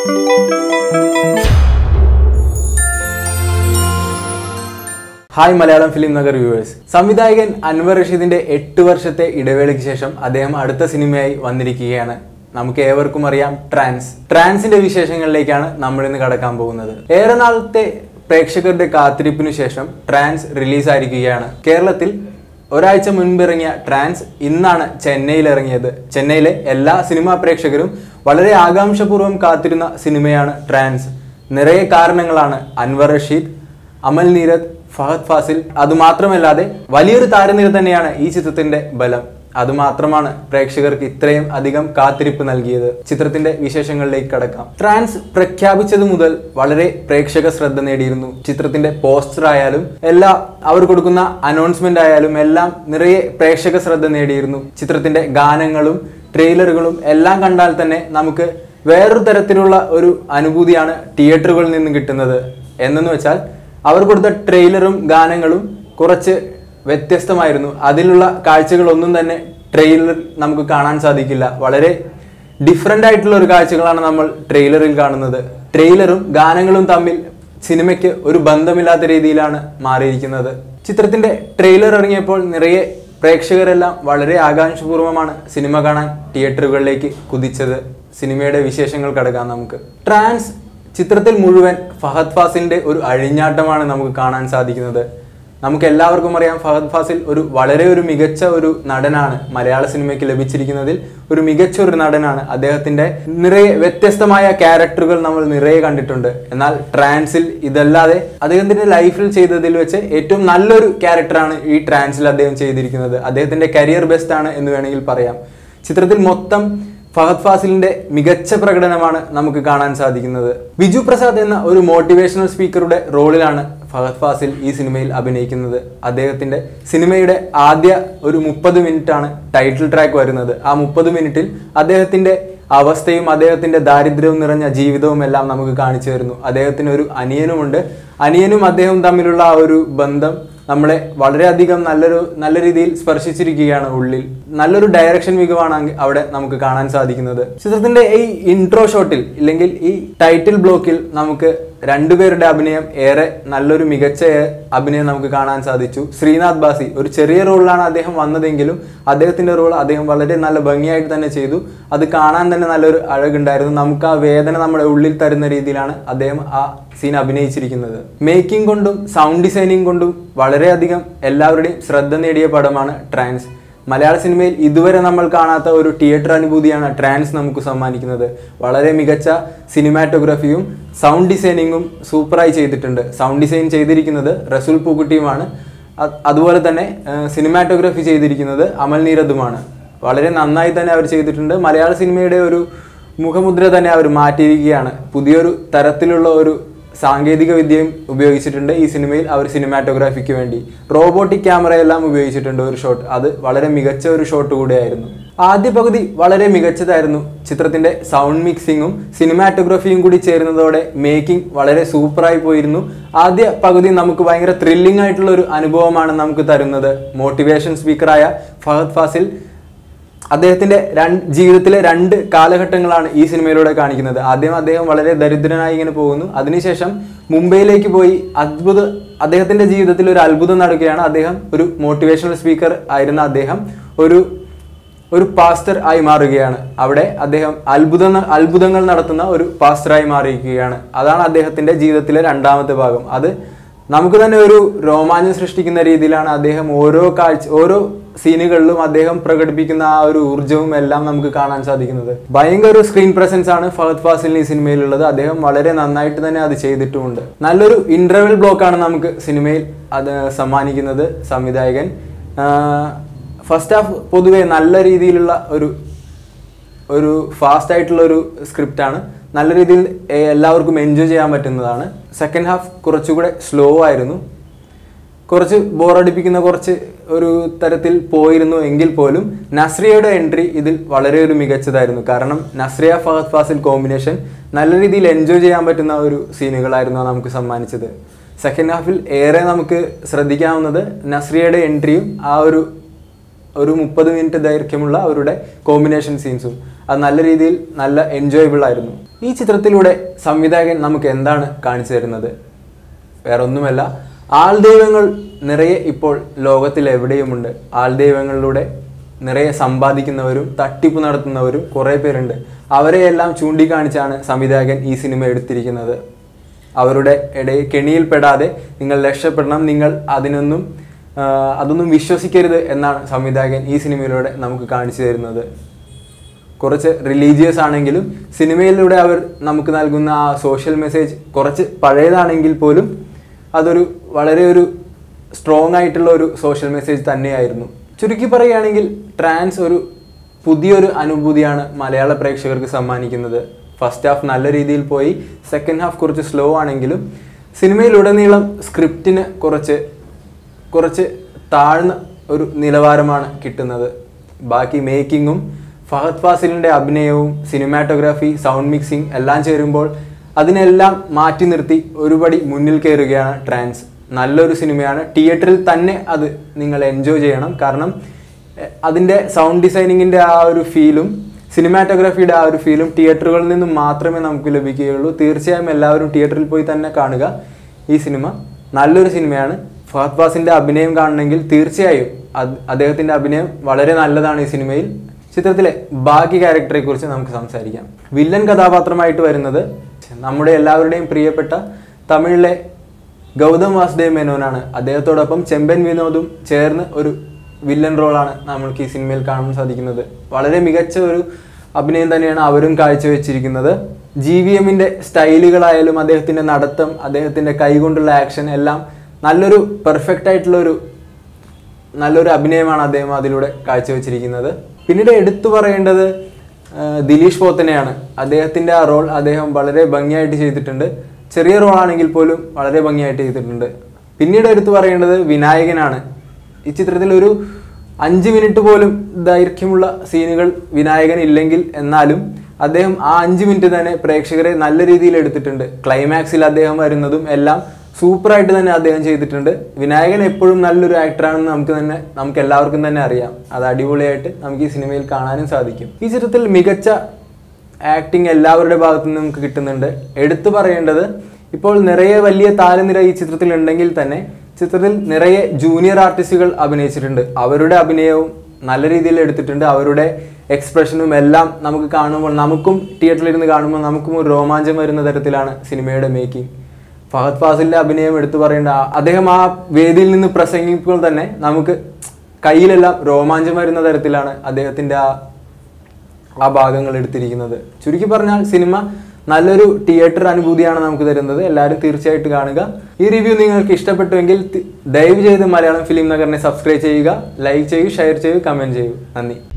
Hi Malayalam film Nagar viewers. സംവിധായകൻ അൻവർ റഷീദിന്റെ 8 വർഷത്തെ ഇടവേളയ്ക്ക് ശേഷം അദ്ദേഹം അടുത്ത സിനിമയായി വന്നിരിക്കുകയാണ്. നമുക്ക് ഏവർക്കും അറിയാം ട്രാൻസിന്റെ വിശേഷങ്ങളിലേക്കാണ് നമ്മൾ ഇന്ന് കടക്കാൻ പോകുന്നത്. ഏറെ നാളത്തെ പ്രേക്ഷകരുടെ കാത്തിരിപ്പിനു ശേഷം ട്രാൻസ് റിലീസായിരിക്കുകയാണ്. കേരളത്തിൽ ഒരാഴ്ച മുൻപിറങ്ങിയ ട്രാൻസ് ഇന്നാണ് ചെന്നൈയിൽ ഇറങ്ങിയത്. ചെന്നൈയിലെ എല്ലാ സിനിമാ പ്രേക്ഷകരും വളരെ ആകാംക്ഷപൂർവ്വം കാത്തിരുന്ന സിനിമയാണ് ട്രാൻസ്. നിറയെ കാരണങ്ങളാണ്. അൻവർ റഷീദ്, അമൽ നീരദ്, ഫഹദ് ഫാസിൽ, അതുമാത്രമല്ലാതെ വലിയൊരു താരനിര തന്നെയാണ് ഈ ചിത്രത്തിന്റെ ബലം. അതുമാത്രമാണ് പ്രേക്ഷകർക്ക് ഇത്രയും അധികം കാത്തിരിപ്പ് നൽകിയത്. ചിത്രത്തിന്റെ വിശേഷങ്ങളിലേക്ക് കടക്കാം. ട്രാൻസ് പ്രഖ്യാപിച്ചത് മുതൽ വളരെ പ്രേക്ഷക ശ്രദ്ധ നേടിയിരുന്നു. ചിത്രത്തിന്റെ പോസ്റ്റർ ആയാലും അവർ കൊടുക്കുന്ന അനൗൺസ്മെന്റ് ആയാലും എല്ലാം നിറയെ പ്രേക്ഷക ശ്രദ്ധ നേടിയിരുന്നു. ചിത്രത്തിന്റെ ഗാനങ്ങളും ട്രെയിലറുകളും എല്ലാം കണ്ടാൽ തന്നെ നമുക്ക് വേറൊരു തരത്തിലുള്ള ഒരു അനുഭൂതിയാണ് തിയേറ്ററുകളിൽ നിന്ന് കിട്ടുന്നത്. എന്നു വെച്ചാൽ അവർ കൊടുത്ത ട്രെയിലറും ഗാനങ്ങളും കുറച്ച് വ്യത്യസ്തമായിരുന്നു. അതിലുള്ള കാഴ്ചകളൊന്നും തന്നെ ട്രെയിലർ നമുക്ക് കാണാൻ സാധിക്കില്ല. വളരെ ഡിഫറെൻ്റ് ആയിട്ടുള്ള ഒരു കാഴ്ചകളാണ് നമ്മൾ ട്രെയിലറിൽ കാണുന്നത്. ട്രെയിലറും ഗാനങ്ങളും തമ്മിൽ സിനിമയ്ക്ക് ഒരു ബന്ധമില്ലാത്ത രീതിയിലാണ് മാറിയിരിക്കുന്നത്. ചിത്രത്തിന്റെ ട്രെയിലർ ഇറങ്ങിയപ്പോൾ നിറയെ പ്രേക്ഷകരെല്ലാം വളരെ ആകാംക്ഷപൂർവ്വമാണ് സിനിമ കാണാൻ തിയേറ്ററുകളിലേക്ക് കുതിച്ചത്. സിനിമയുടെ വിശേഷങ്ങൾ കടക്കാം നമുക്ക്. ട്രാൻസ് ചിത്രത്തിൽ മുഴുവൻ ഫഹദ് ഫാസിലിന്റെ ഒരു അഴിഞ്ഞാട്ടമാണ് നമുക്ക് കാണാൻ സാധിക്കുന്നത്. നമുക്ക് എല്ലാവർക്കും അറിയാം, ഫഹദ് ഫാസിൽ വളരെ മികച്ച ഒരു നടനാണ്. മലയാള സിനിമയ്ക്ക് ലഭിച്ചിരിക്കുന്നതിൽ ഒരു മികച്ച ഒരു നടനാണ്. അദ്ദേഹത്തിന്റെ നിറയെ വ്യത്യസ്തമായ ക്യാരക്ടറുകൾ നമ്മൾ നിറയെ കണ്ടിട്ടുണ്ട്. എന്നാൽ ട്രാൻസിൽ ഇതല്ലാതെ അദ്ദേഹത്തിന്റെ ലൈഫിൽ ചെയ്തതിൽ വെച്ച് ഏറ്റവും നല്ലൊരു ക്യാരക്ടറാണ് ഈ ട്രാൻസിൽ അദ്ദേഹം ചെയ്തിരിക്കുന്നത്. അദ്ദേഹത്തിന്റെ കരിയർ ബെസ്റ്റ് ആണ് എന്ന് വേണമെങ്കിൽ പറയാം. ചിത്രത്തിൽ മൊത്തം ഫഹദ് ഫാസിലിന്റെ മികച്ച പ്രകടനമാണ് നമുക്ക് കാണാൻ സാധിക്കുന്നത്. വിജു പ്രസാദ് എന്ന ഒരു മോട്ടിവേഷണൽ സ്പീക്കറുടെ റോളിലാണ് ഫഹദ് ഫാസിൽ ഈ സിനിമയിൽ അഭിനയിക്കുന്നത്. അദ്ദേഹത്തിന്റെ സിനിമയുടെ ആദ്യ ഒരു 30 മിനിറ്റാണ് ടൈറ്റിൽ ട്രാക്ക് വരുന്നത്. ആ 30 മിനിറ്റിൽ അദ്ദേഹത്തിന്റെ അവസ്ഥയും അദ്ദേഹത്തിന്റെ ദാരിദ്ര്യവും നിറഞ്ഞ ജീവിതവും എല്ലാം നമുക്ക് കാണിച്ചു തരുന്നു. അദ്ദേഹത്തിന് ഒരു അനിയനുമുണ്ട്. അനിയനും അദ്ദേഹവും തമ്മിലുള്ള ആ ഒരു ബന്ധം നമ്മളെ വളരെയധികം നല്ല രീതിയിൽ സ്പർശിച്ചിരിക്കുകയാണ് ഉള്ളിൽ. നല്ലൊരു ഡയറക്ഷൻ മികവാണ് അവിടെ നമുക്ക് കാണാൻ സാധിക്കുന്നത്. ചിത്രത്തിന്റെ ഈ ഇൻട്രോ ഷോട്ടിൽ ഇല്ലെങ്കിൽ ഈ ടൈറ്റിൽ ബ്ലോക്കിൽ നമുക്ക് രണ്ടുപേരുടെ അഭിനയം ഏറെ നല്ലൊരു മികച്ച അഭിനയം നമുക്ക് കാണാൻ സാധിച്ചു. ശ്രീനാഥ് ബാസി ഒരു ചെറിയ റോളിലാണ് അദ്ദേഹം വന്നതെങ്കിലും അദ്ദേഹത്തിന്റെ റോൾ അദ്ദേഹം വളരെ നല്ല ഭംഗിയായിട്ട് തന്നെ ചെയ്തു. അത് കാണാൻ തന്നെ നല്ലൊരു അഴകുണ്ടായിരുന്നു. നമുക്ക് ആ വേദന നമ്മുടെ ഉള്ളിൽ തരുന്ന രീതിയിലാണ് അദ്ദേഹം ആ സീൻ അഭിനയിച്ചിരിക്കുന്നത്. മേക്കിംഗ് കൊണ്ടും സൗണ്ട് ഡിസൈനിങ് കൊണ്ടും വളരെയധികം എല്ലാവരുടെയും ശ്രദ്ധ നേടിയ പടമാണ് ട്രാൻസ്. മലയാള സിനിമയിൽ ഇതുവരെ നമ്മൾ കാണാത്ത ഒരു തിയേറ്റർ അനുഭൂതിയാണ് ട്രാൻസ് നമുക്ക് സമ്മാനിക്കുന്നത്. വളരെ മികച്ച സിനിമാറ്റോഗ്രാഫിയും സൗണ്ട് ഡിസൈനിങ്ങും സൂപ്പറായി ചെയ്തിട്ടുണ്ട്. സൗണ്ട് ഡിസൈൻ ചെയ്തിരിക്കുന്നത് റസൂൽ പൂക്കുട്ടിയുമാണ്. അതുപോലെ തന്നെ സിനിമാറ്റോഗ്രാഫി ചെയ്തിരിക്കുന്നത് അമൽ നീരദുമാണ്. വളരെ നന്നായി തന്നെ അവർ ചെയ്തിട്ടുണ്ട്. മലയാള സിനിമയുടെ ഒരു മുഖമുദ്ര തന്നെ അവർ മാറ്റിയിരിക്കുകയാണ്. പുതിയൊരു തരത്തിലുള്ള ഒരു സാങ്കേതിക വിദ്യയും ഉപയോഗിച്ചിട്ടുണ്ട് ഈ സിനിമയിൽ. അവർ സിനിമാറ്റോഗ്രാഫിക്ക് വേണ്ടി റോബോട്ടിക് ക്യാമറയെല്ലാം ഉപയോഗിച്ചിട്ടുണ്ട് ഒരു ഷോട്ട്. അത് വളരെ മികച്ച ഒരു ഷോട്ട് കൂടെയായിരുന്നു. ആദ്യ പകുതി വളരെ മികച്ചതായിരുന്നു. ചിത്രത്തിന്റെ സൗണ്ട് മിക്സിങ്ങും സിനിമാറ്റോഗ്രാഫിയും കൂടി ചേരുന്നതോടെ മേക്കിംഗ് വളരെ സൂപ്പറായി പോയിരുന്നു. ആദ്യ പകുതി നമുക്ക് ഭയങ്കര ത്രില്ലിംഗ് ആയിട്ടുള്ള ഒരു അനുഭവമാണ് നമുക്ക് തരുന്നത്. മോട്ടിവേഷൻ സ്പീക്കറായ ഫഹദ് ഫാസിൽ അദ്ദേഹത്തിന്റെ ജീവിതത്തിലെ 2 കാലഘട്ടങ്ങളാണ് ഈ സിനിമയിലൂടെ കാണിക്കുന്നത്. ആദ്യം അദ്ദേഹം വളരെ ദരിദ്രനായി ഇങ്ങനെ പോകുന്നു. അതിനുശേഷം മുംബൈയിലേക്ക് പോയി അദ്ദേഹത്തിന്റെ ജീവിതത്തിൽ ഒരു അത്ഭുതം നടക്കുകയാണ്. അദ്ദേഹം ഒരു മോട്ടിവേഷണൽ സ്പീക്കർ ആയിരുന്ന അദ്ദേഹം ഒരു പാസ്റ്റർ ആയി മാറുകയാണ്. അവിടെ അദ്ദേഹം അത്ഭുതങ്ങൾ നടത്തുന്ന ഒരു പാസ്റ്ററായി മാറിയിരിക്കുകയാണ്. അതാണ് അദ്ദേഹത്തിന്റെ ജീവിതത്തിലെ 2ാമത്തെ ഭാഗം. അത് നമുക്ക് തന്നെ ഒരു രോമാഞ്ചം സൃഷ്ടിക്കുന്ന രീതിയിലാണ് അദ്ദേഹം ഓരോ സീനുകളിലും അദ്ദേഹം പ്രകടിപ്പിക്കുന്ന ആ ഒരു ഊർജ്ജവും എല്ലാം നമുക്ക് കാണാൻ സാധിക്കുന്നത്. ഭയങ്കര ഒരു സ്ക്രീൻ പ്രസൻസ് ആണ് ഫഹദ് ഫാസിലിന് ഈ സിനിമയിലുള്ളത്. അദ്ദേഹം വളരെ നന്നായിട്ട് തന്നെ അത് ചെയ്തിട്ടുമുണ്ട്. നല്ലൊരു ഇന്റർവെൽ ബ്ലോക്കാണ് നമുക്ക് സിനിമയിൽ അത് സമ്മാനിക്കുന്നത് സംവിധായകൻ. ഫസ്റ്റ് ഹാഫ് പൊതുവെ നല്ല രീതിയിലുള്ള ഒരു ഫാസ്റ്റ് ആയിട്ടുള്ള ഒരു സ്ക്രിപ്റ്റാണ്. നല്ല രീതിയിൽ എല്ലാവർക്കും എൻജോയ് ചെയ്യാൻ പറ്റുന്നതാണ്. സെക്കൻഡ് ഹാഫ് കുറച്ചുകൂടെ സ്ലോ ആയിരുന്നു. കുറച്ച് ബോറടിപ്പിക്കുന്ന ഒരു തരത്തിൽ പോയിരുന്നു എങ്കിൽ പോലും നസ്രിയയുടെ എൻട്രി ഇതിൽ വളരെ ഒരു മികച്ചതായിരുന്നു. കാരണം നസ്രിയ ഫഹദ് ഫാസിൽ കോമ്പിനേഷൻ നല്ല രീതിയിൽ എൻജോയ് ചെയ്യാൻ പറ്റുന്ന ഒരു സീനുകളായിരുന്നു നമുക്ക് സമ്മാനിച്ചത്. സെക്കൻഡ് ഹാഫിൽ ഏറെ നമുക്ക് ശ്രദ്ധിക്കാവുന്നത് നസ്രിയയുടെ എൻട്രിയും ആ ഒരു 30 മിനിറ്റ് ദൈർഘ്യമുള്ള അവരുടെ കോമ്പിനേഷൻ സീൻസും. അത് നല്ല രീതിയിൽ നല്ല എൻജോയബിൾ ആയിരുന്നു. ഈ ചിത്രത്തിലൂടെ സംവിധായകൻ നമുക്ക് എന്താണ് കാണിച്ചു തരുന്നത്? വേറെ ഒന്നുമല്ല, ആൾദൈവങ്ങൾ നിറയെ ഇപ്പോൾ ലോകത്തിൽ എവിടെയുമുണ്ട്. ആൾദൈവങ്ങളിലൂടെ നിറയെ സമ്പാദിക്കുന്നവരും തട്ടിപ്പ് നടത്തുന്നവരും കുറേ പേരുണ്ട്. അവരെയെല്ലാം ചൂണ്ടിക്കാണിച്ചാണ് സംവിധായകൻ ഈ സിനിമ എടുത്തിരിക്കുന്നത്. അവരുടെ ഇടയിൽ കെണിയിൽപ്പെടാതെ നിങ്ങൾ രക്ഷപ്പെടണം, നിങ്ങൾ അതൊന്നും വിശ്വസിക്കരുത് എന്നാണ് സംവിധായകൻ ഈ സിനിമയിലൂടെ നമുക്ക് കാണിച്ചു തരുന്നത്. കുറച്ച് റിലീജിയസ് ആണെങ്കിലും സിനിമയിലൂടെ അവർ നമുക്ക് നൽകുന്ന ആ സോഷ്യൽ മെസ്സേജ് കുറച്ച് പഴയതാണെങ്കിൽ പോലും അതൊരു വളരെ ഒരു സ്ട്രോങ് ആയിട്ടുള്ള ഒരു സോഷ്യൽ മെസ്സേജ് തന്നെയായിരുന്നു. ചുരുക്കി പറയുകയാണെങ്കിൽ ട്രാൻസ് ഒരു പുതിയൊരു അനുഭൂതിയാണ് മലയാള പ്രേക്ഷകർക്ക് സമ്മാനിക്കുന്നത്. ഫസ്റ്റ് ഹാഫ് നല്ല രീതിയിൽ പോയി, സെക്കൻഡ് ഹാഫ് കുറച്ച് സ്ലോ ആണെങ്കിലും സിനിമയിലുടനീളം സ്ക്രിപ്റ്റിന് കുറച്ച് താഴ്ന്ന ഒരു നിലവാരമാണ് കിട്ടുന്നത്. ബാക്കി മേക്കിങ്ങും ഫഹദ് ഫാസിലിൻ്റെ അഭിനയവും സിനിമാറ്റോഗ്രാഫി സൗണ്ട് മിക്സിംഗ് എല്ലാം ചേരുമ്പോൾ അതിനെല്ലാം മാറ്റി നിർത്തി ഒരുപടി മുന്നിൽ കയറുകയാണ് ട്രാൻസ്. നല്ലൊരു സിനിമയാണ്. തിയേറ്ററിൽ തന്നെ അത് നിങ്ങൾ എൻജോയ് ചെയ്യണം. കാരണം അതിൻ്റെ സൗണ്ട് ഡിസൈനിങ്ങിൻ്റെ ആ ഒരു ഫീലും സിനിമാറ്റോഗ്രാഫിയുടെ ആ ഒരു ഫീലും തിയേറ്ററുകളിൽ നിന്നും മാത്രമേ നമുക്ക് ലഭിക്കുകയുള്ളൂ. തീർച്ചയായും എല്ലാവരും തിയേറ്ററിൽ പോയി തന്നെ കാണുക. ഈ സിനിമ നല്ലൊരു സിനിമയാണ്. ഫഹദ് ഫാസിലിൻ്റെ അഭിനയം കാണണമെങ്കിൽ തീർച്ചയായും അദ്ദേഹത്തിൻ്റെ അഭിനയം വളരെ നല്ലതാണ് ഈ സിനിമയിൽ. ചിത്രത്തിലെ ബാക്കി ക്യാരക്ടറെ കുറിച്ച് നമുക്ക് സംസാരിക്കാം. വില്ലൻ കഥാപാത്രമായിട്ട് വരുന്നത് നമ്മുടെ എല്ലാവരുടെയും പ്രിയപ്പെട്ട തമിഴിലെ ഗൗതം വാസുദേവ് മേനോനാണ്. അദ്ദേഹത്തോടൊപ്പം ചെമ്പൻ വിനോദും ചേർന്ന് ഒരു വില്ലൻ റോളാണ് നമ്മൾക്ക് ഈ സിനിമയിൽ കാണാൻ സാധിക്കുന്നത്. വളരെ മികച്ച ഒരു അഭിനയം തന്നെയാണ് അവരും കാഴ്ചവെച്ചിരിക്കുന്നത്. GVMൻ്റെ സ്റ്റൈലുകളായാലും അദ്ദേഹത്തിൻ്റെ നടത്തം, അദ്ദേഹത്തിൻ്റെ കൈകൊണ്ടുള്ള ആക്ഷൻ എല്ലാം നല്ലൊരു പെർഫെക്റ്റ് ആയിട്ടുള്ളൊരു നല്ലൊരു അഭിനയമാണ് അദ്ദേഹം അതിലൂടെ കാഴ്ചവെച്ചിരിക്കുന്നത്. പിന്നീട് എടുത്തു പറയേണ്ടത് ദിലീഷ് പോത്തനെയാണ്. അദ്ദേഹത്തിൻ്റെ ആ റോൾ അദ്ദേഹം വളരെ ഭംഗിയായിട്ട് ചെയ്തിട്ടുണ്ട്. ചെറിയ റോളാണെങ്കിൽ പോലും വളരെ ഭംഗിയായിട്ട് ചെയ്തിട്ടുണ്ട്. പിന്നീട് എടുത്തു പറയേണ്ടത് വിനായകനാണ്. ഈ ചിത്രത്തിൽ ഒരു 5 മിനിറ്റ് പോലും ദൈർഘ്യമുള്ള സീനുകൾ വിനായകൻ ഇല്ലെങ്കിൽ എന്നാലും അദ്ദേഹം ആ 5 മിനിറ്റ് തന്നെ പ്രേക്ഷകരെ നല്ല രീതിയിൽ എടുത്തിട്ടുണ്ട്. ക്ലൈമാക്സിൽ അദ്ദേഹം വരുന്നതും എല്ലാം സൂപ്പറായിട്ട് തന്നെ അദ്ദേഹം ചെയ്തിട്ടുണ്ട്. വിനായകൻ എപ്പോഴും നല്ലൊരു ആക്ടറാണെന്ന് നമുക്ക് എല്ലാവർക്കും തന്നെ അറിയാം. അത് അടിപൊളിയായിട്ട് നമുക്ക് ഈ സിനിമയിൽ കാണാനും സാധിക്കും. ഈ ചിത്രത്തിൽ മികച്ച ആക്ടിങ് എല്ലാവരുടെ ഭാഗത്തു നിന്നും നമുക്ക് കിട്ടുന്നുണ്ട്. എടുത്തു പറയേണ്ടത്, ഇപ്പോൾ നിറയെ വലിയ താരനിര ഈ ചിത്രത്തിൽ ഉണ്ടെങ്കിൽ തന്നെ ചിത്രത്തിൽ നിറയെ ജൂനിയർ ആർട്ടിസ്റ്റുകൾ അഭിനയിച്ചിട്ടുണ്ട്. അവരുടെ അഭിനയവും നല്ല രീതിയിൽ എടുത്തിട്ടുണ്ട്. അവരുടെ എക്സ്പ്രഷനും എല്ലാം നമുക്ക് കാണുമ്പോൾ, നമുക്കും തിയേറ്ററിലിരുന്ന് കാണുമ്പോൾ നമുക്കും ഒരു രോമാഞ്ചം വരുന്ന തരത്തിലാണ് സിനിമയുടെ മേക്കിംഗ്. ഫഹദ് ഫാസിലിൻ്റെ അഭിനയം എടുത്തു പറയേണ്ട, അദ്ദേഹം ആ വേദിയിൽ നിന്ന് പ്രസംഗിക്കുമ്പോൾ തന്നെ നമുക്ക് കയ്യിലെല്ലാം രോമാഞ്ചം വരുന്ന തരത്തിലാണ് അദ്ദേഹത്തിൻ്റെ ആ ഭാഗങ്ങൾ എടുത്തിരിക്കുന്നത്. ചുരുക്കി പറഞ്ഞാൽ സിനിമ നല്ലൊരു തിയേറ്റർ അനുഭൂതിയാണ് നമുക്ക് തരുന്നത്. എല്ലാവരും തീർച്ചയായിട്ടും കാണുക. ഈ റിവ്യൂ നിങ്ങൾക്ക് ഇഷ്ടപ്പെട്ടുവെങ്കിൽ ദയവ് ചെയ്ത് മലയാളം ഫിലിം നഗറിനെ സബ്സ്ക്രൈബ് ചെയ്യുക, ലൈക്ക് ചെയ്യൂ, ഷെയർ ചെയ്യൂ, കമൻറ്റ് ചെയ്യൂ. നന്ദി.